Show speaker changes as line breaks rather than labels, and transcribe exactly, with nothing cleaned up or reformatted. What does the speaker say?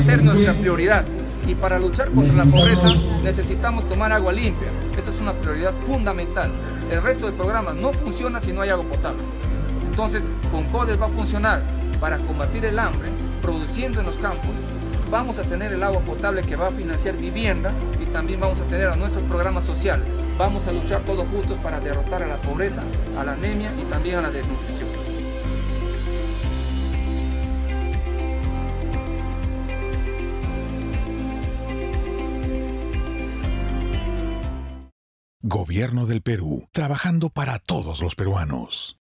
ser nuestra prioridad. Y para luchar contra la pobreza necesitamos tomar agua limpia. Esa es una prioridad fundamental. El resto de programas no funciona si no hay agua potable. Entonces, Concodes va a funcionar para combatir el hambre, produciendo en los campos. Vamos a tener el agua potable que va a financiar vivienda y también vamos a tener a nuestros programas sociales. Vamos a luchar todos juntos para derrotar a la pobreza, a la anemia y también a la desnutrición.
Gobierno del Perú, trabajando para todos los peruanos.